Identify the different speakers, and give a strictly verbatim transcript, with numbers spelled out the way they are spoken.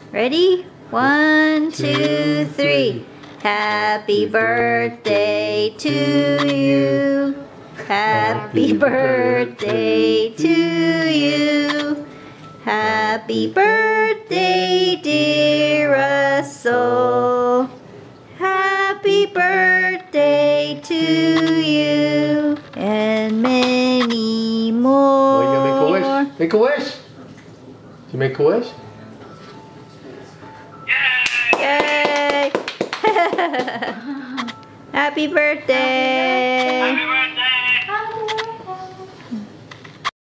Speaker 1: Ready? One, two, three. Happy birthday to you. Happy birthday to you. Happy birthday, dear Russell. Happy birthday to you. And many more.
Speaker 2: Oh, you gonna make a wish? Make a wish. Did you make a wish?
Speaker 1: Yay! Happy birthday!
Speaker 3: Happy birthday!